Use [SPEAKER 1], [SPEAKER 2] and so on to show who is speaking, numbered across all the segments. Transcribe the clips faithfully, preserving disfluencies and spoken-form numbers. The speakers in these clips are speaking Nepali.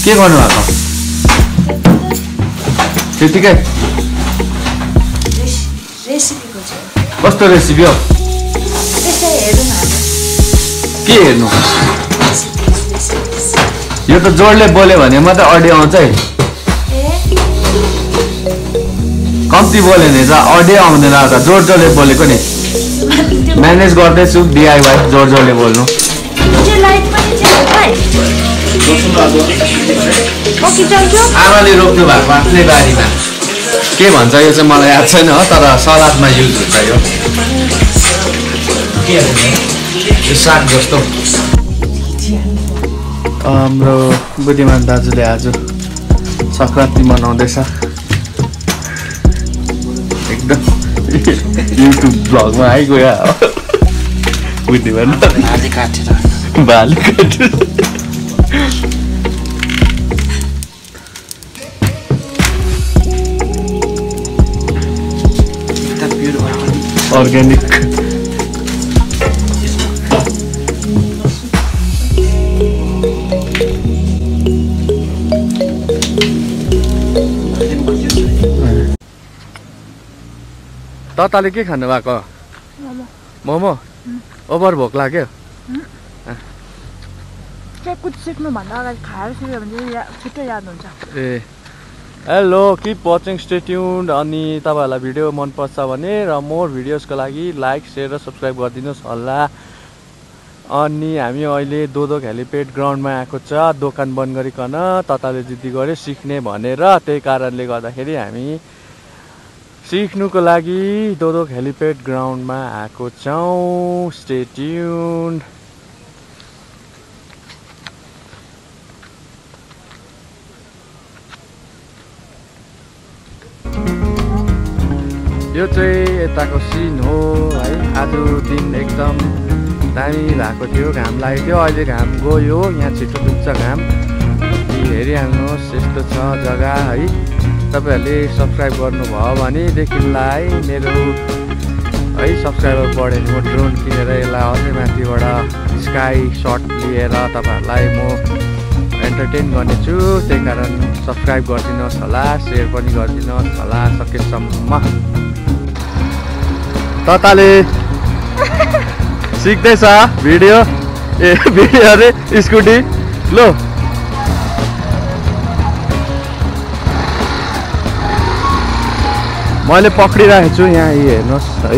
[SPEAKER 1] के गर्नु भएको त्यतिकै
[SPEAKER 2] रेसिपीको छ
[SPEAKER 1] कस्तो रेसिपी हो
[SPEAKER 2] त्यसै हेरौँ न
[SPEAKER 1] के हेर्नु यो त जोडले बोल्यो भने मात्रै अडियो आउँछ है कम्ती बोल्यो भने त अडियो आउँदैन त जोड जोडले बोलेको नि म्यानेज गर्दैछु डिआइवाई जोड जोडले बोल्नु आमाले रोप्नु भएको आफ्नै बारीमा के भन्छ यो चाहिँ मलाई याद छैन हो तर सलादमा युज हुन्छ यो यो साग जस्तो हाम्रो बुद्धिमान दाजुले आज सङ्क्रान्ति मनाउँदैछ एकदम युट्युब भ्लगमा आइगयो बुद्धिमान भाले काटेर भाले काटेर अर्ग्यानिक तताले के खानु भएको मोमो ओभर भोक लाग्यो
[SPEAKER 2] कुछ सिक्नुभन्दा अगाडि खाएर सिक्यो भने छिट्टै याद हुन्छ
[SPEAKER 1] ए hello keep watching stay tuned अनि तपाईहरुलाई भिडियो मन पर्छ भने र मोर भिडियोजको लागि लाइक शेयर र सब्स्क्राइब गरिदिनुस् होला अनि हामी अहिले दोदो हेलिप्याड ग्राउन्डमा आएको छ दोकान बन्द गरिकन तताले जिद्दी गर्यो सिक्ने भनेर त्यही कारणले गर्दाखेरि हामी सिक्नुको लागि दोदो हेलिप्याड ग्राउन्डमा आएको छौं स्टे ट्युन्ड यो चाहिँ यताको सिन हो है आज दिन एकदम दामी भएको थियो घाम लागेको थियो अहिले घाम गयो यहाँ छिटो डुब्छ घाम हेरिहाल्नुहोस् यस्तो छ जग्गा है तपाईहरुले सब्स्क्राइब गर्नुभयो भनेदेखिलाई मेरो है सब्स्क्राइबर बढ्यो भने म ड्रोन किनेर यसलाई अझै माथिबाट स्काई शट लिएर तपाईहरुलाई म एन्टरटेन गर्नेछु त्यही कारण सब्स्क्राइब गरिदिनुहोस् होला शेयर पनि गरिदिनुहोस् होला सकेसम्म तताले सिक्दैछ भिडियो ए भिडियो अरे स्कुटी लो मैले पक्रिरहेको छु यहाँ हेर्नुहोस् है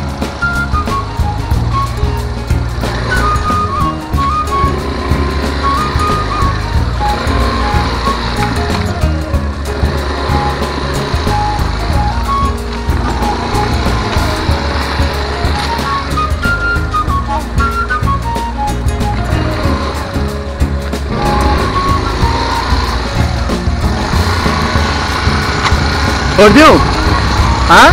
[SPEAKER 1] छोडिदिऊ हाँ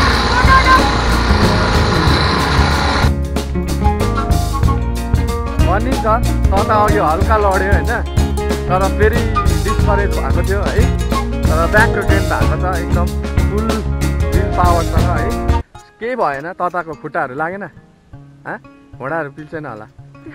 [SPEAKER 1] भनिन्छ तता अघि हल्का लड्यो होइन तर फेरि डिस्करेज भएको थियो है तर ब्याक टु टेन भएको छ एकदम फुल विल पावरसँग है केही भएन तताको खुट्टाहरू लागेन हाँ घोडाहरू पिल्छेन होला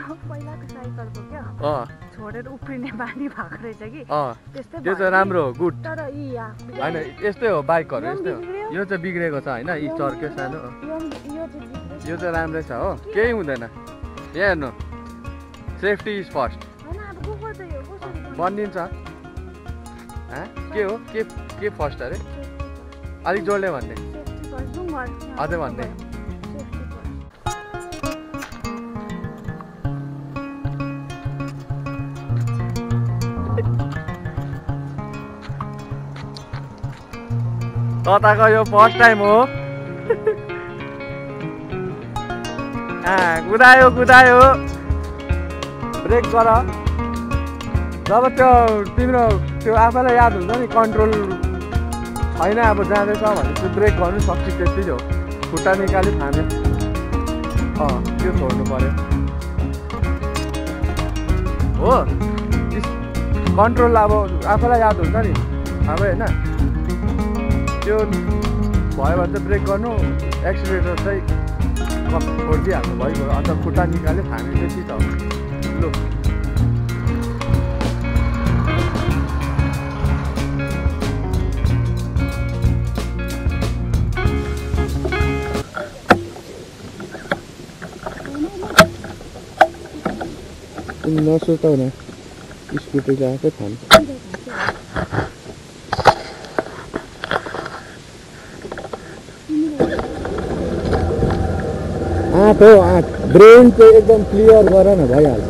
[SPEAKER 2] छोडेर उफ्रिने बानी भएको रहेछ कि
[SPEAKER 1] त्यो चाहिँ राम्रो हो गुड होइन यस्तै हो बाइकहरू यस्तै हो यो चाहिँ बिग्रेको छ होइन यी चर्क्यो सानो यो चाहिँ राम्रै छ हो केही हुँदैन यहाँ हेर्नु सेफ्टी इज फर्स्ट बनिन्छ के हो के के फर्स्ट अरे अलिक जोडले भन्ने अझै भन्ने तताको यो फर्स्ट टाइम हो कुदायो कुदायो ब्रेक गर जब त्यो तिम्रो त्यो आफैलाई याद हुन्छ नि कन्ट्रोल छैन अब जाँदैछ भने चाहिँ ब्रेक गर्नु सक्छ त्यति हो खुट्टा निकाली थाम्यो अँ त्यो छोड्नु पर्यो हो कन्ट्रोल अब आफैलाई याद हुन्छ नि अब होइन त्यो भयो भने चाहिँ ब्रेक गर्नु एक्सिलेटर चाहिँ छोडिदिइहाल्नु भइगयो अन्त खुट्टा निकाल्यो थामी त्यति त लु तिमी नसुर्ताउ न स्कुटी ल्याएकै थाहा आँट हो आँट ब्रेन चाहिँ एकदम क्लियर गर न भइहाल्छ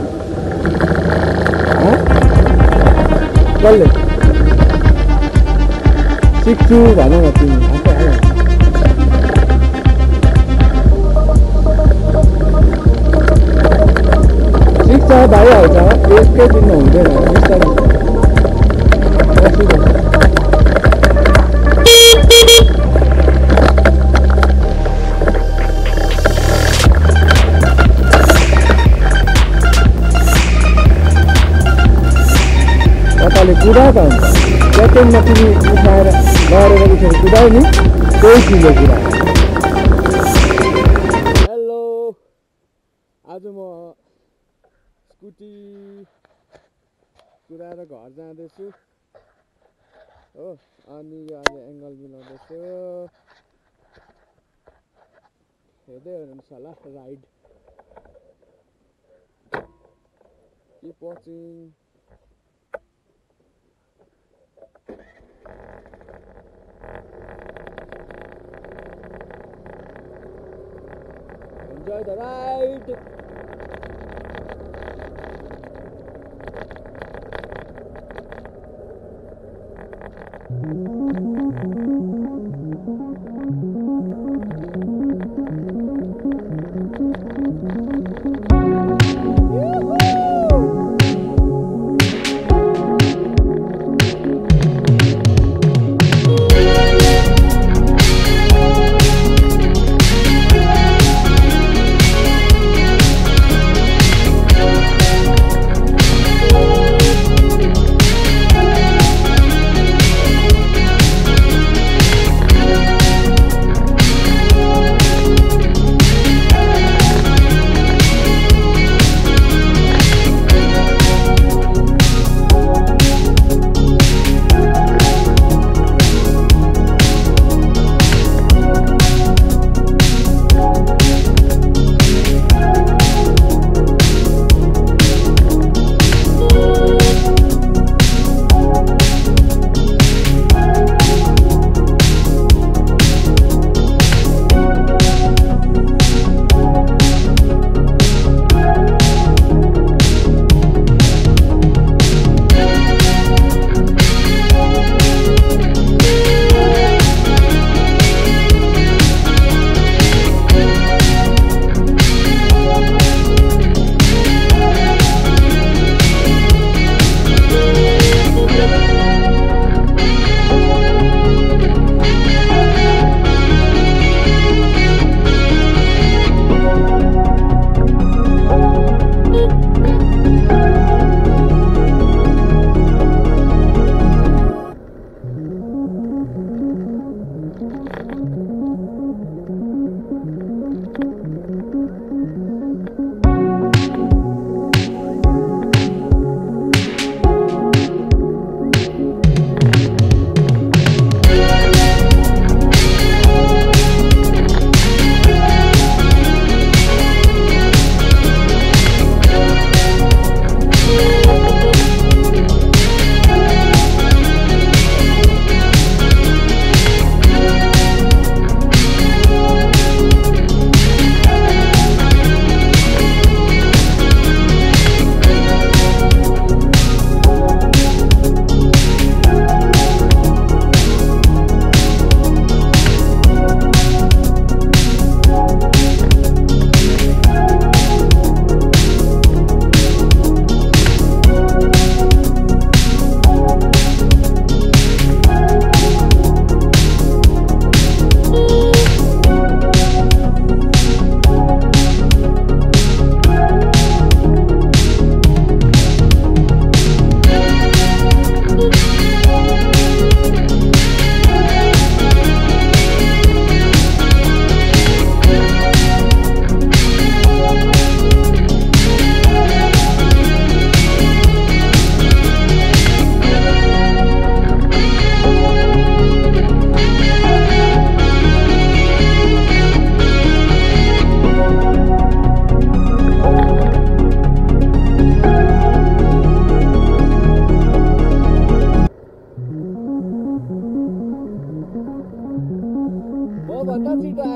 [SPEAKER 1] कसले सिक्छु भन न तिमी आफै आयो सिक्छ भइहाल्छ एकै दिनमा हुँदैन बिस्तारै कताले कुदा त हुन्छ सेकेन्डमा तिमी उठाएर लडेर उठेर कुदायो नि त्यही चिजले कुदा हेलो आज म स्कुटी कुदाएर घर जाँदैछु हो अनि यो अहिले एङ्गल मिलाउँदैछु हेर्दै हुनुहुन्छ होला ride keep watching enjoy the ride.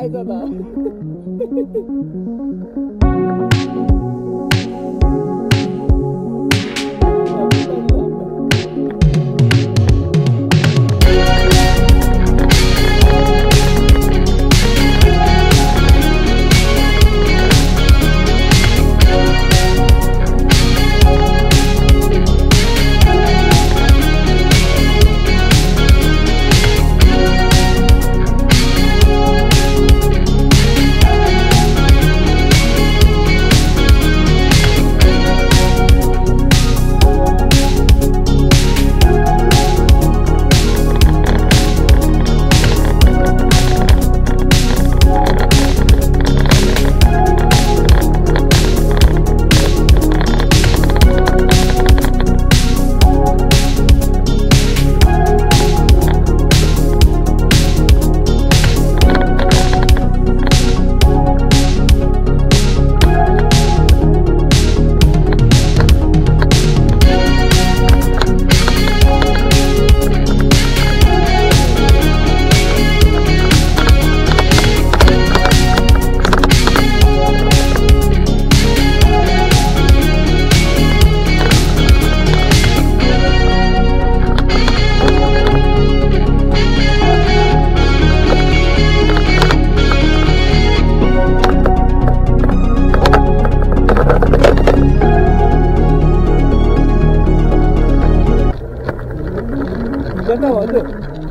[SPEAKER 3] आएछ त Jangan ada.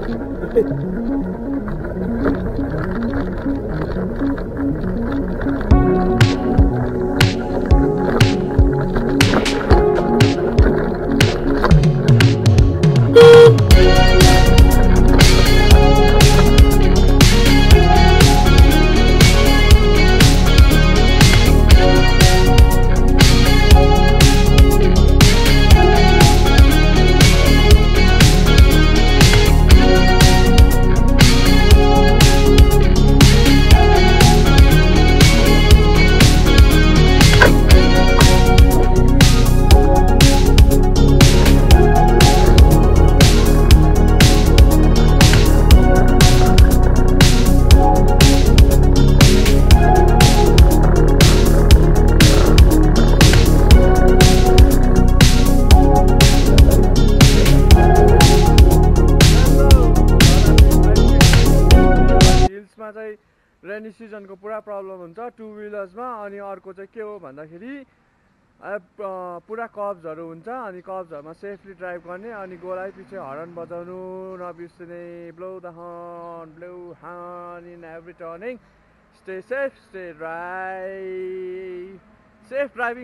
[SPEAKER 1] रेनी सिजनको पुरा प्रब्लम हुन्छ टु व्हिलर्समा अनि अर्को चाहिँ के हो भन्दाखेरि पुरा कर्ब्सहरू हुन्छ अनि कर्ब्सहरुमा सेफली ड्राइभ गर्ने अनि गोलाई पछि हर्न बजाउनु नबिर्सने blow the horn blow horn in every turning stay safe stay drive safe driving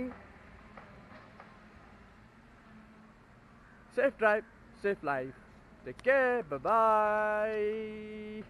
[SPEAKER 1] safe drive safe life take care bye bye